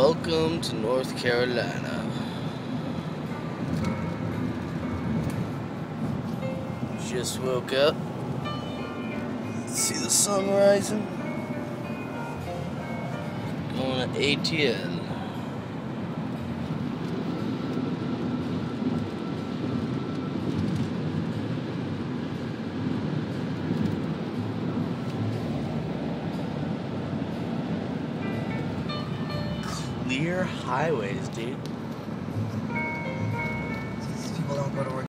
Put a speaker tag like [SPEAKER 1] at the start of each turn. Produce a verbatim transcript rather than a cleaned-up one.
[SPEAKER 1] Welcome to North Carolina. Just woke up. See the sun rising. Going to A T L. Clear highways, dude.
[SPEAKER 2] These people don't go to work